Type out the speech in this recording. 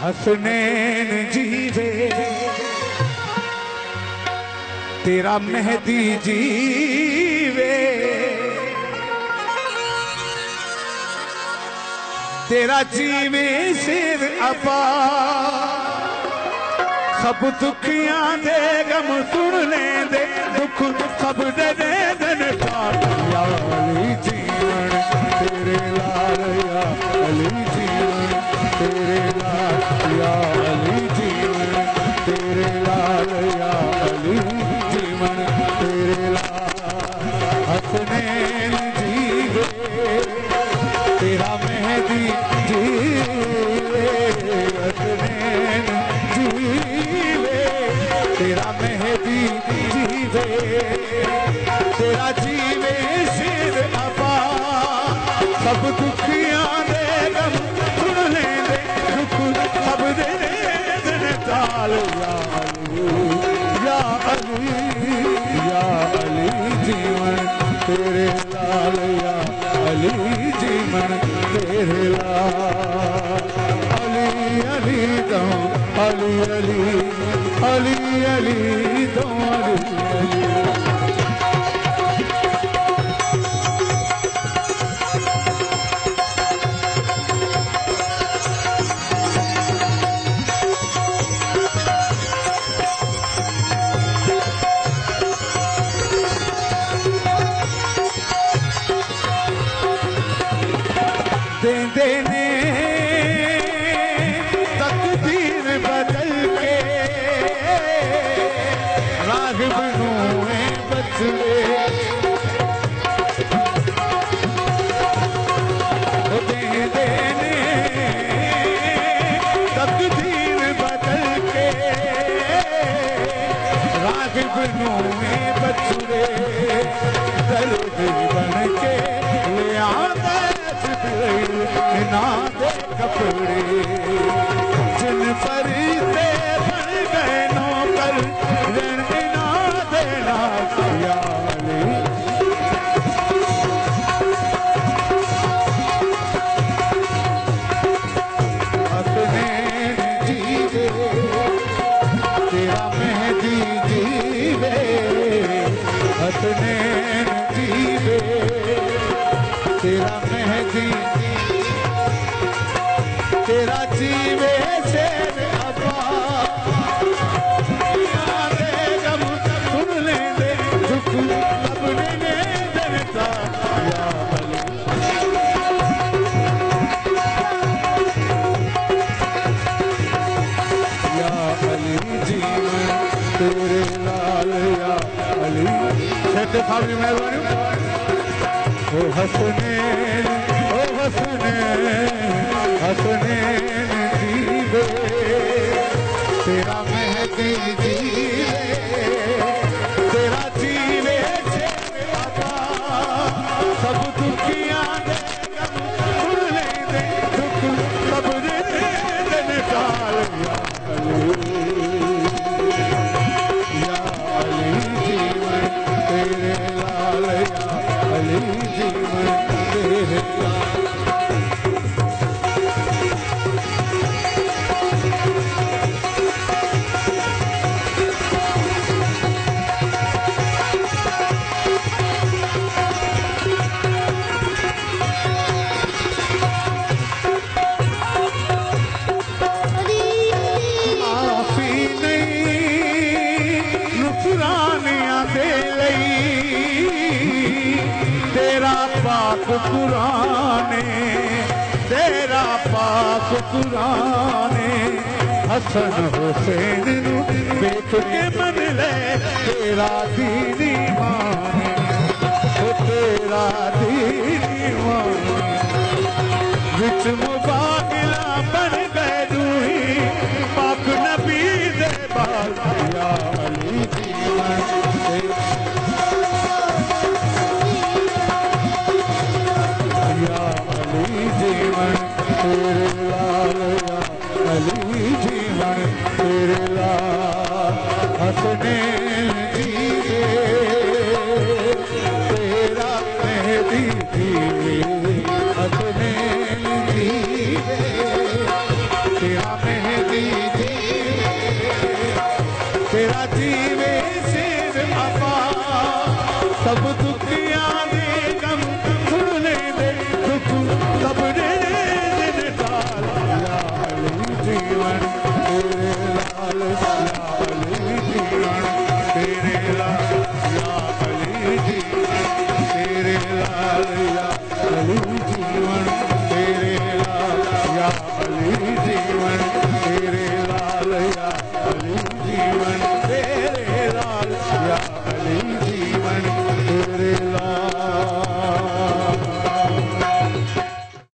हसनैन जीवे तेरा मेहदी जीवे तेरा जीवे सिर अपा सब दुखियां दे गम सुन ले दे दुख सब दे दे या अली जीवन तेरे लाल या अली जीवन तेरे लाल या अली जीवन तेरे लाल या अली जीवन तेरे लाल हसनैन जीवे तेरा मेहदी जीवे हसनैन जीवे तेरा मेहदी जीवे तेरा जीवे सिर अपा सब दुखियां दे गम सुन ले दे दुख सब दे दे ताल या अली या अली जीवन तेरे लाल या अली जीवन तेरे लाल अली अली दो अली अली अली अली दो अली देने तकदीर बदल के राग़िब नूए बचड़े देने तकदीर बदल के राग़िब नूए बचड़े दर्द बन के ले आंदा ना दे कपड़े जिन पर से बन गए नौकर ना देना हसनैन जीवे तेरा मेहदी जीवे हसनैन जीवे तेरा मेहदी तेरा जीवे से अपा दे गम सुन ले दे दुख अपने ने जनता या अली जीवन तेरे लाल या अली शेख साहब की मेहरबानी ओ हसनैन हसनैन जीवे तेरा मेहदी जीवे तेरा जीवे से सब दुखियां दे सुन ले दे दुख सब दे निकाल या अली जीवन तेरे लाल या अली जीवन तेरे लाल तेरा पाक कुराने हसन हुसैन नू देख के मन ले तेरा दीनी माने तेरा दीनी माने विच मुबागिला बन गए दूही पाक नबी दे बाल या अली जीवन जीवन तेरे लाल या अली जीवन तेरे लाल हसनैन जीवे तेरा मेहदी जीवे हसनैन जीवे तेरी तेरा जीवे शेर अफा सब तू